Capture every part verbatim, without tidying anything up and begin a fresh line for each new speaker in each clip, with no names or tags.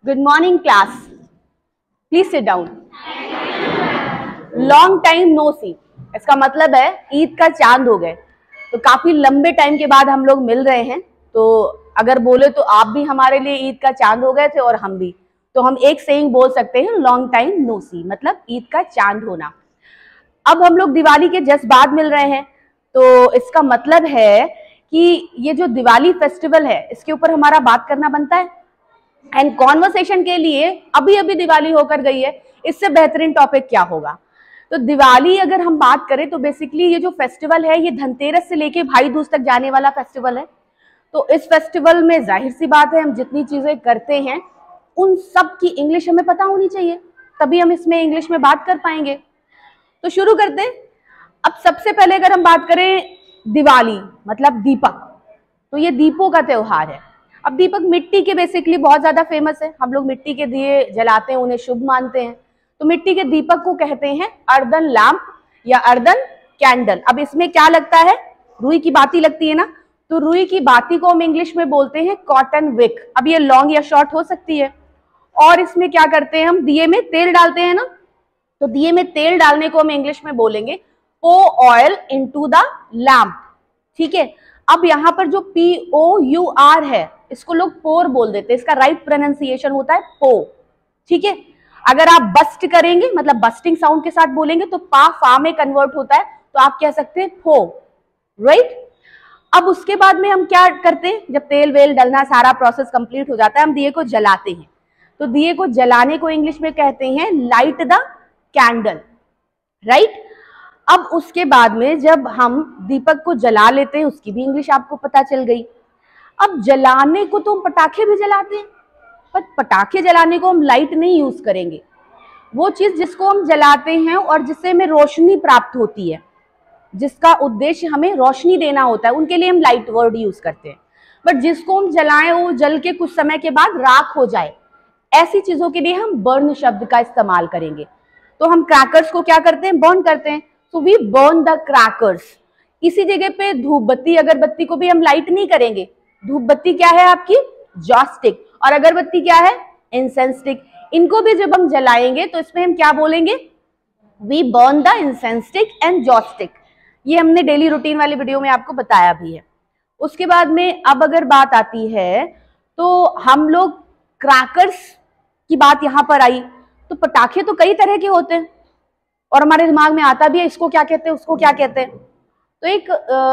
Good morning, class. Please sit down. Long time no see. इसका मतलब है ईद का चांद हो गए, तो काफी लंबे टाइम के बाद हम लोग मिल रहे हैं। तो अगर बोले तो आप भी हमारे लिए ईद का चांद हो गए थे और हम भी, तो हम एक सेइंग बोल सकते हैं, लॉन्ग टाइम नो सी, मतलब ईद का चांद होना। अब हम लोग दिवाली के जस्ट बाद मिल रहे हैं, तो इसका मतलब है कि ये जो दिवाली फेस्टिवल है इसके ऊपर हमारा बात करना बनता है। एंड कॉन्वर्सेशन के लिए अभी अभी दिवाली होकर गई है, इससे बेहतरीन टॉपिक क्या होगा। तो दिवाली अगर हम बात करें तो बेसिकली ये जो फेस्टिवल है ये धनतेरस से लेके भाई दूज तक जाने वाला फेस्टिवल है। तो इस फेस्टिवल में जाहिर सी बात है हम जितनी चीजें करते हैं उन सब की इंग्लिश हमें पता होनी चाहिए, तभी हम इसमें इंग्लिश में बात कर पाएंगे। तो शुरू करते हैं। अब सबसे पहले अगर हम बात करें दिवाली मतलब दीपक, तो ये दीपों का त्योहार है। अब दीपक मिट्टी के बेसिकली बहुत ज्यादा फेमस है, हम लोग मिट्टी के दिए जलाते हैं, उन्हें शुभ मानते हैं। तो मिट्टी के दीपक को कहते हैं अर्दन लैंप या अर्दन कैंडल। अब इसमें क्या लगता है, रुई की बाती लगती है ना, तो रुई की बाती को हम इंग्लिश में बोलते हैं कॉटन विक। अब ये लॉन्ग या शॉर्ट हो सकती है। और इसमें क्या करते हैं, हम दिए में तेल डालते हैं ना, तो दिए में तेल डालने को हम इंग्लिश में बोलेंगे पो ऑयल इनटू द लैंप। ठीक है। अब यहाँ पर जो पी ओ यू आर है इसको लोग पोर बोल देते हैं, इसका राइट प्रोनाउंसिएशन होता है पो। ठीक है। अगर आप बस्ट करेंगे मतलब बस्टिंग साउंड के साथ बोलेंगे तो पा फा में कन्वर्ट होता है, तो आप कह सकते हैं फो। राइट। अब उसके बाद में हम क्या करते हैं, जब तेल वेल डलना सारा प्रोसेस कंप्लीट हो जाता है, हम दिए को जलाते हैं। तो दिए को जलाने को इंग्लिश में कहते हैं लाइट द कैंडल। राइट। अब उसके बाद में जब हम दीपक को जला लेते हैं, उसकी भी इंग्लिश आपको पता चल गई। अब जलाने को तो हम पटाखे भी जलाते हैं, पर पटाखे जलाने को हम लाइट नहीं यूज करेंगे। वो चीज जिसको हम जलाते हैं और जिससे हमें रोशनी प्राप्त होती है, जिसका उद्देश्य हमें रोशनी देना होता है, उनके लिए हम लाइट वर्ड यूज करते हैं। बट जिसको हम जलाएं वो जल के कुछ समय के बाद राख हो जाए, ऐसी चीजों के लिए हम बर्न शब्द का इस्तेमाल करेंगे। तो हम क्रैकर्स को क्या करते हैं, बर्न करते हैं। So we burn the crackers. इसी जगह पे धूप बत्ती अगरबत्ती को भी हम लाइट नहीं करेंगे। धूप बत्ती क्या है आपकी, जॉस्टिक, और अगरबत्ती क्या है, इंसेंस स्टिक। इनको भी जब हम जलाएंगे तो इसमें हम क्या बोलेंगे, we burn the incense stick and joss stick. ये हमने डेली रूटीन वाली वीडियो में आपको बताया भी है। उसके बाद में अब अगर बात आती है तो हम लोग क्रैकर्स की बात यहां पर आई, तो पटाखे तो कई तरह के होते हैं और हमारे दिमाग में आता भी है इसको क्या कहते हैं उसको क्या कहते हैं। तो एक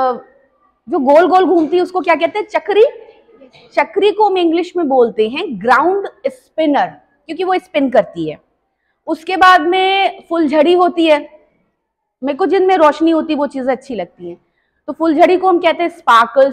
जो गोल गोल घूमती है उसको क्या कहते हैं, चक्री। चक्री को हम इंग्लिश में बोलते हैं ग्राउंड स्पिनर, क्योंकि वो स्पिन करती है। उसके बाद में फुलझड़ी होती है, मेरे को जिनमें रोशनी होती है वो चीजें अच्छी लगती हैं, तो फुलझड़ी को हम कहते हैं स्पार्कल्स।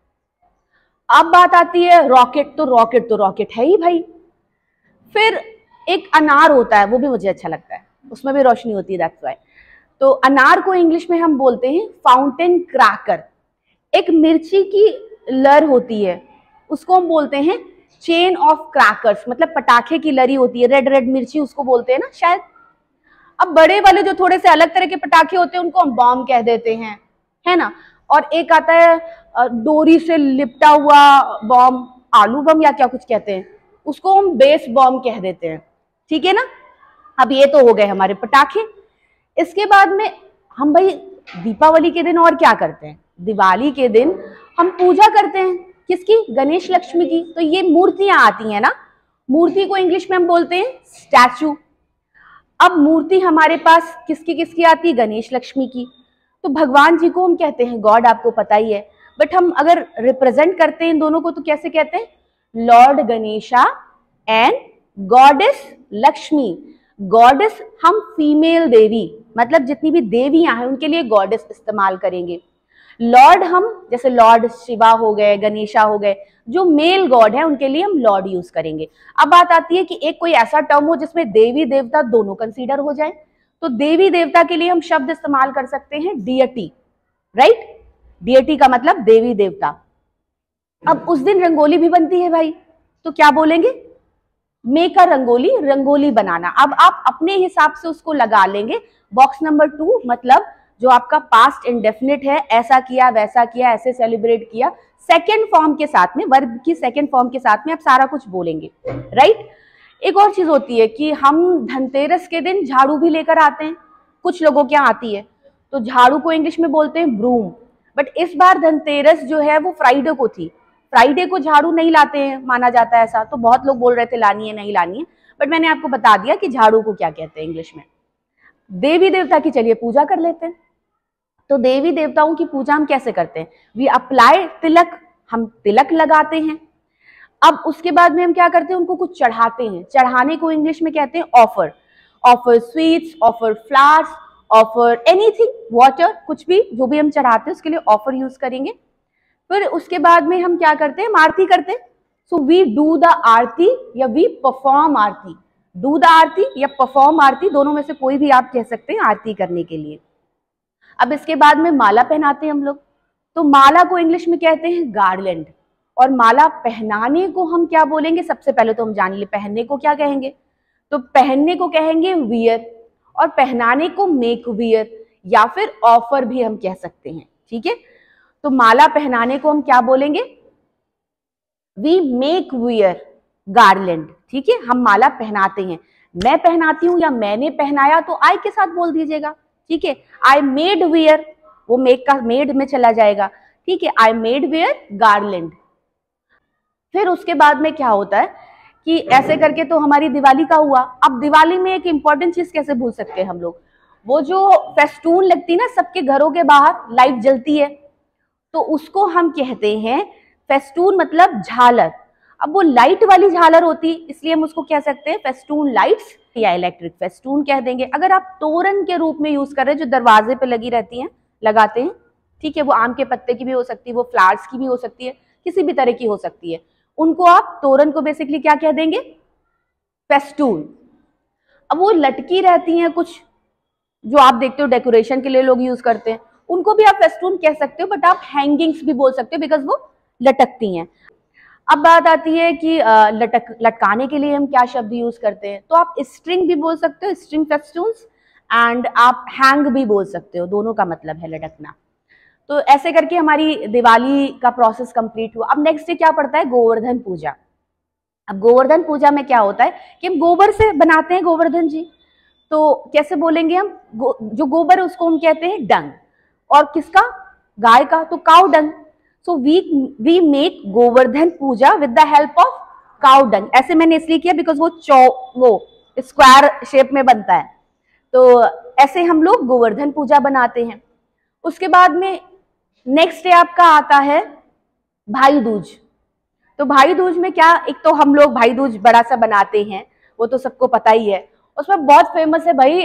अब बात आती है रॉकेट, तो रॉकेट तो रॉकेट है ही भाई। फिर एक अनार होता है, वो भी मुझे अच्छा लगता है, उसमें भी रोशनी होती है, दैट्स व्हाई। तो अनार को इंग्लिश में हम बोलते हैं फाउंटेन क्रैकर। एक मिर्ची की लर होती है, उसको हम बोलते हैं चेन ऑफ क्रैकर्स, मतलब पटाखे की लरी होती है, रेड रेड मिर्ची उसको बोलते हैं ना शायद। अब बड़े वाले जो थोड़े से अलग तरह के पटाखे होते हैं उनको हम बॉम्ब कह देते हैं, है ना। और एक आता है डोरी से लिपटा हुआ बॉम्ब, आलू बम या क्या कुछ कहते हैं, उसको हम बेस बॉम्ब कह देते हैं। ठीक है ना। अब ये तो हो गए हमारे पटाखे। इसके बाद में हम भाई दीपावली के दिन और क्या करते हैं, दिवाली के दिन हम पूजा करते हैं, किसकी, गणेश लक्ष्मी की। तो ये मूर्तियां आती हैं ना, मूर्ति को इंग्लिश में हम बोलते हैं स्टैचू। अब मूर्ति हमारे पास किसकी किसकी आती है, गणेश लक्ष्मी की। तो भगवान जी को हम कहते हैं गॉड, आपको पता ही है। बट हम अगर रिप्रेजेंट करते हैं इन दोनों को तो कैसे कहते हैं, Lord Ganesha and goddess Lakshmi. Goddess हम फीमेल देवी, मतलब जितनी भी देवियां हैं उनके लिए गॉडेस इस्तेमाल करेंगे। लॉर्ड हम जैसे लॉर्ड शिवा हो गए, गणेशा हो गए, जो मेल गॉड है उनके लिए हम लॉर्ड यूज करेंगे। अब बात आती है कि एक कोई ऐसा टर्म हो जिसमें देवी देवता दोनों कंसीडर हो जाए, तो देवी देवता के लिए हम शब्द इस्तेमाल कर सकते हैं डियटी। राइट। डियटी का मतलब देवी देवता। अब उस दिन रंगोली भी बनती है भाई, तो क्या बोलेंगे, मेक अ रंगोली, रंगोली बनाना। अब आप अपने हिसाब से उसको लगा लेंगे। बॉक्स नंबर टू मतलब जो आपका पास्ट इंडेफिनिट है, ऐसा किया वैसा किया ऐसे सेलिब्रेट किया, सेकेंड फॉर्म के साथ में, वर्ब की सेकेंड फॉर्म के साथ में आप सारा कुछ बोलेंगे। राइट। एक और चीज होती है कि हम धनतेरस के दिन झाड़ू भी लेकर आते हैं, कुछ लोगों के यहाँ आती है, तो झाड़ू को इंग्लिश में बोलते हैं ब्रूम। बट इस बार धनतेरस जो है वो फ्राइडे को थी, फ्राइडे को झाड़ू नहीं लाते हैं, माना जाता है ऐसा। तो बहुत लोग बोल रहे थे लानी है नहीं लानी है, बट मैंने आपको बता दिया कि झाड़ू को क्या कहते हैं इंग्लिश में। देवी देवता की चलिए पूजा कर लेते हैं। तो देवी देवताओं की पूजा हम कैसे करते हैं? वी अप्लाई तिलक, हम तिलक लगाते हैं। अब उसके बाद में हम क्या करते हैं, उनको कुछ चढ़ाते हैं। चढ़ाने को इंग्लिश में कहते हैं offer. Offer sweets, offer flowers, offer anything, water, कुछ भी जो भी हम चढ़ाते हैं उसके लिए ऑफर यूज करेंगे। फिर उसके बाद में हम क्या करते हैं, आरती करते हैं। So we do the aarti या we perform aarti. Do the aarti या परफॉर्म आरती, दोनों में से कोई भी आप कह सकते हैं आरती करने के लिए। अब इसके बाद में माला पहनाते हैं हम लोग। तो माला को इंग्लिश में कहते हैं गार्लैंड। और माला पहनाने को हम क्या बोलेंगे? सबसे पहले तो हम जान ले पहनने को क्या कहेंगे। तो पहनने को कहेंगे वियर, और पहनाने को मेक वियर, या फिर ऑफर भी हम कह सकते हैं। ठीक है, तो माला पहनाने को हम क्या बोलेंगे? We make wear garland. ठीक है, हम माला पहनाते हैं। मैं पहनाती हूं या मैंने पहनाया, तो आई के साथ बोल दीजिएगा। ठीक है, आई मेड वियर, वो मेक का मेड में चला जाएगा। ठीक है, आई मेड वियर गार्लैंड। फिर उसके बाद में क्या होता है कि ऐसे करके तो हमारी दिवाली का हुआ। अब दिवाली में एक इंपॉर्टेंट चीज कैसे भूल सकते हैं हम लोग, वो जो फेस्टून लगती ना सबके घरों के बाहर लाइट जलती है, तो उसको हम कहते हैं फेस्टून, मतलब झालर। अब वो लाइट वाली झालर होती है, इसलिए हम उसको कह सकते हैं फेस्टून लाइट्स या इलेक्ट्रिक फेस्टून कह देंगे। अगर आप तोरण के रूप में यूज कर रहे हैं, जो दरवाजे पे लगी रहती हैं, लगाते हैं, ठीक है, वो आम के पत्ते की भी हो सकती है, वो फ्लावर्स की भी हो सकती है, किसी भी तरह की हो सकती है, उनको आप तोरण को बेसिकली क्या कह देंगे? फेस्टून। अब वो लटकी रहती हैं कुछ, जो आप देखते हो डेकोरेशन के लिए लोग यूज करते हैं, उनको भी आप फेस्टून कह सकते हो, बट आप हैंगिंग्स भी बोल सकते हो बिकॉज वो लटकती हैं। अब बात आती है कि लटक लटकाने के लिए हम क्या शब्द यूज करते हैं, तो आप स्ट्रिंग भी बोल सकते हो, स्ट्रिंग फेस्टून्स, एंड आप हैंग भी बोल सकते हो, दोनों का मतलब है लटकना। तो ऐसे करके हमारी दिवाली का प्रोसेस कंप्लीट हुआ। अब नेक्स्ट डे क्या पड़ता है? गोवर्धन पूजा। अब गोवर्धन पूजा में क्या होता है कि हम गोबर से बनाते हैं गोवर्धन जी, तो कैसे बोलेंगे हम? गो, जो गोबर है उसको हम कहते हैं डंग, और किसका? गाय का, तो cow dung. So we we make Govardhan Puja with the help of cow dung. ऐसे मैंने इसलिए किया बिकॉज वो चौ वो स्क्वायर शेप में बनता है, तो ऐसे हम लोग गोवर्धन पूजा बनाते हैं। उसके बाद में नेक्स्ट डे आपका आता है भाई दूज। तो भाई दूज में क्या, एक तो हम लोग भाई दूज बड़ा सा बनाते हैं, वो तो सबको पता ही है। उसमें बहुत फेमस है भाई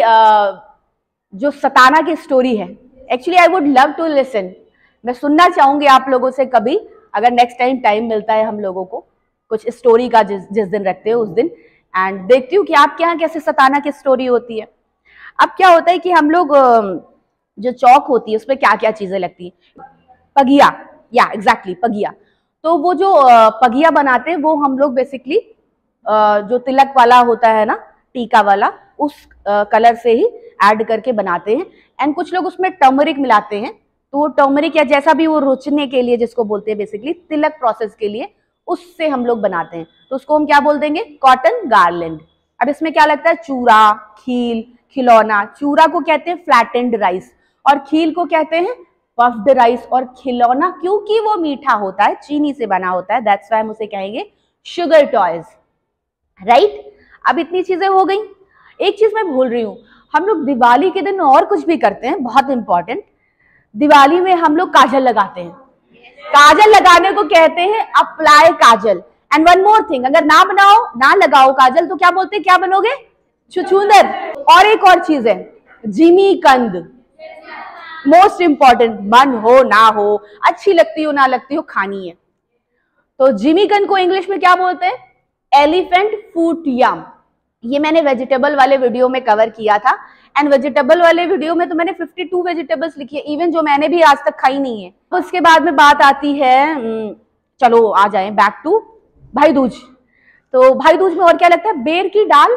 जो सताना की स्टोरी है। Actually I would love to listen, मैं सुनना चाहूंगी आप लोगों से कभी, अगर नेक्स्ट टाइम टाइम मिलता है हम लोगों को, कुछ स्टोरी का जिस जिस दिन रखते हो उस दिन, एंड देखती हूँ कि आपके यहाँ कैसे सताना की स्टोरी होती है। अब क्या होता है कि हम लोग जो चौक होती है उसमें क्या क्या चीजें लगती है? पगिया, या एग्जैक्टली पगिया। तो वो जो पगिया बनाते हैं वो हम लोग बेसिकली जो तिलक वाला होता है ना, टीका वाला, उस कलर से ही ऐड करके बनाते हैं। एंड कुछ लोग उसमें टर्मरिक मिलाते हैं, तो वो टर्मरिक या जैसा भी वो रुचने के लिए, जिसको बोलते हैं बेसिकली तिलक प्रोसेस के लिए, उससे हम लोग बनाते हैं। तो उसको हम क्या बोल देंगे? Cotton garland. अब इसमें क्या लगता है? चूरा, खील, खिलौना। चूरा को कहते हैं फ्लैटेंड राइस, और खील को कहते हैं पफ्ड राइस, और खिलौना क्योंकि वो मीठा होता है, चीनी से बना होता है, दैट्स व्हाई हम उसे कहेंगे शुगर टॉयज, राइट। अब इतनी चीजें हो गई। एक चीज मैं भूल रही हूं, हम लोग दिवाली के दिन और कुछ भी करते हैं, बहुत इंपॉर्टेंट। दिवाली में हम लोग काजल लगाते हैं। काजल लगाने को कहते हैं apply kajal. And one more thing, अगर ना बनाओ ना लगाओ काजल तो क्या बोलते हैं? क्या बनोगे? छुछुंदर। और एक और चीज है, जिमीकंद, मोस्ट इंपॉर्टेंट। मन हो ना हो, अच्छी लगती हो ना लगती हो, खानी है। तो जिमीकंद को इंग्लिश में क्या बोलते हैं? Elephant foot yam. ये मैंने वेजिटेबल वाले वीडियो में कवर किया था, एंड वेजिटेबल वाले वीडियो में तो मैंने बावन वेजिटेबल्स लिखी है, इवन जो मैंने भी आज तक खाई नहीं है। तो उसके बाद में बात आती है, चलो आ जाएं बैक टू भाई दूज। तो भाई दूज में और क्या लगता है? बेर की डाल।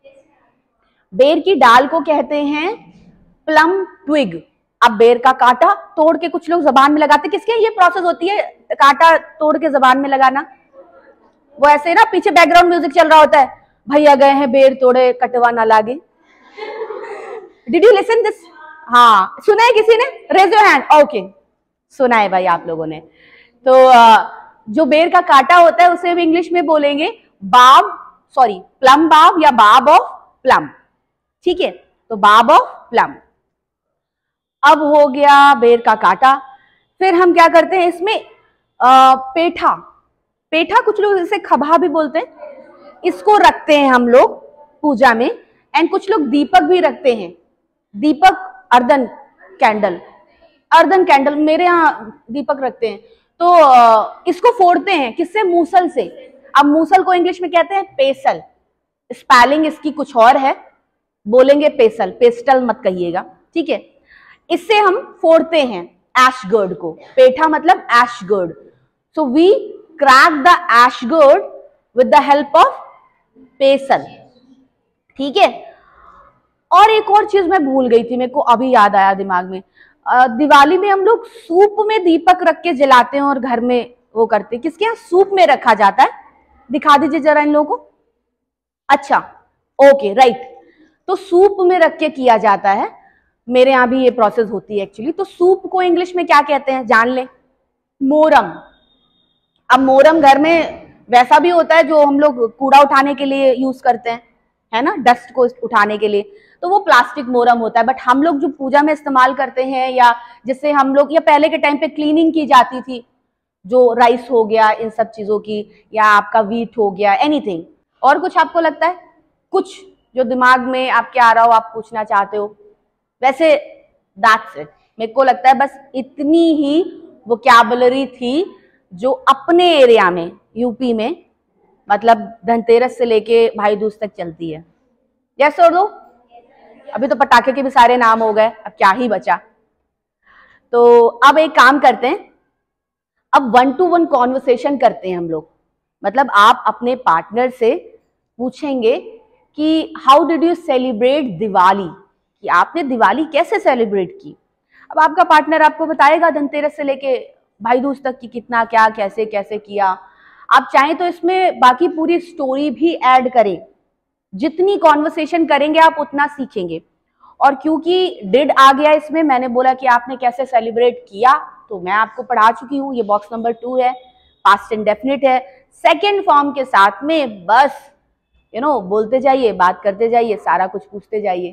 बेर की डाल को कहते हैं प्लम ट्विग। अब बेर का कांटा तोड़ के कुछ लोग जबान में लगाते, किसके ये प्रोसेस होती है कांटा तोड़ के जबान में लगाना? वो ऐसे ना पीछे बैकग्राउंड म्यूजिक चल रहा होता है, भैया गए हैं बेर तोड़े कटवा ना लागे। Did you listen this? हाँ, सुना है किसी ने? Raise your hand. ओके, सुना है भाई आप लोगों ने। तो जो बेर का कांटा होता है उसे भी इंग्लिश में बोलेंगे बाब, सॉरी प्लम बाब या बाब ऑफ प्लम। ठीक है, तो बाब ऑफ प्लम। अब हो गया बेर का कांटा। फिर हम क्या करते हैं इसमें? आ, पेठा। पेठा कुछ लोग इसे खभा भी बोलते हैं, इसको रखते हैं हम लोग पूजा में। एंड कुछ लोग दीपक भी रखते हैं, दीपक अर्धन कैंडल, अर्धन कैंडल, मेरे यहाँ दीपक रखते हैं। तो इसको फोड़ते हैं किससे? मूसल से। अब मूसल को इंग्लिश में कहते हैं पेसल, स्पेलिंग इसकी कुछ और है, बोलेंगे पेसल, पेस्टल मत कहिएगा, ठीक है। इससे हम फोड़ते हैं एश गर्ड को। पेठा मतलब ash gourd. So we crack the ash gourd with the help of pestle, ठीक है। और एक और चीज मैं भूल गई थी, मेरे को अभी याद आया दिमाग में। दिवाली में हम लोग सूप में दीपक रख के जलाते हैं और घर में वो करते हैं। किसके यहाँ सूप में रखा जाता है? दिखा दीजिए जरा इन लोगों को। अच्छा, ओके, राइट। तो सूप में रख के किया जाता है, मेरे यहाँ भी ये प्रोसेस होती है एक्चुअली। तो सूप को इंग्लिश में क्या कहते हैं जान ले? मोरम। अब मोरम घर में वैसा भी होता है जो हम लोग कूड़ा उठाने के लिए यूज करते हैं, है ना, डस्ट को उठाने के लिए, तो वो प्लास्टिक मोरम होता है। बट हम लोग जो पूजा में इस्तेमाल करते हैं, या जिससे हम लोग, या पहले के टाइम पे क्लीनिंग की जाती थी, जो राइस हो गया इन सब चीजों की, या आपका वीट हो गया, एनीथिंग। और कुछ आपको लगता है? कुछ जो दिमाग में आपके आ रहा हो, आप पूछना चाहते हो? वैसे दैट्स इट। मेरे को लगता है बस इतनी ही वोकैबुलरी थी जो अपने एरिया में, यूपी में, मतलब धनतेरस से लेके भाई दूज तक चलती है। यस और नो? अभी तो पटाखे के भी सारे नाम हो गए, अब क्या ही बचा। तो अब एक काम करते हैं, अब वन टू वन कॉन्वर्सेशन करते हैं हम लोग। मतलब आप अपने पार्टनर से पूछेंगे कि how did you celebrate Diwali, कि आपने दिवाली कैसे सेलिब्रेट की। अब आपका पार्टनर आपको बताएगा धनतेरस से लेके भाई दूज तक की कितना क्या कैसे कैसे किया। आप चाहें तो इसमें बाकी पूरी स्टोरी भी ऐड करें। जितनी कॉन्वर्सेशन करेंगे आप उतना सीखेंगे। और क्योंकि डिड आ गया इसमें, मैंने बोला कि आपने कैसे सेलिब्रेट किया, तो मैं आपको पढ़ा चुकी हूँ। ये बॉक्स नंबर टू है, पास्ट इंडेफिनिट है, सेकेंड फॉर्म के साथ में। बस यू नो बोलते जाइए, बात करते जाइए, सारा कुछ पूछते जाइए।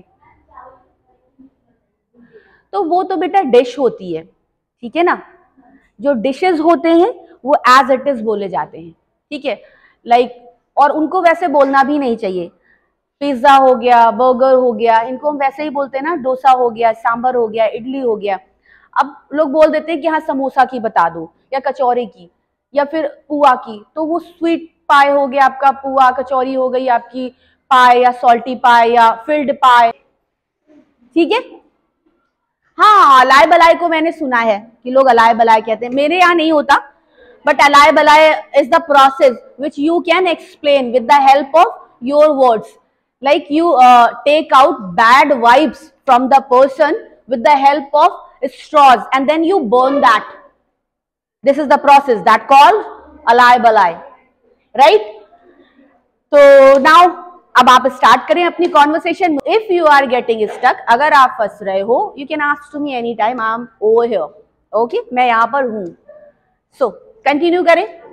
तो वो तो बेटा डिश होती है, ठीक है ना। जो डिशेस होते हैं वो एज इट इज बोले जाते हैं, ठीक है। लाइक like, और उनको वैसे बोलना भी नहीं चाहिए। पिज्जा हो गया, बर्गर हो गया, इनको हम वैसे ही बोलते हैं ना। डोसा हो गया, सांभर हो गया, इडली हो गया। अब लोग बोल देते हैं कि हाँ समोसा की बता दो, या कचौरी की, या फिर पुआ की। तो वो स्वीट पाए हो गया आपका, पुआ कचौरी हो गई आपकी पाए, या सॉल्टी पाए, या फिल्ड पाए, ठीक है। हाँ, अलाय बलाय को मैंने सुना है कि लोग अलाय बलाय कहते हैं, मेरे यहाँ नहीं होता। बट अलाय बलाय is the process which you can explain with the help of your words. Like you uh, take out bad vibes from the person with the help of straws, and then you burn that. This is the process that called alay balay, right? So now अब आप start करें अपनी conversation. If you are getting stuck, अगर आप फंस रहे हो, you can ask to me any time, I am over here, okay, मैं यहाँ पर हूँ। सो कंटिन्यू करें।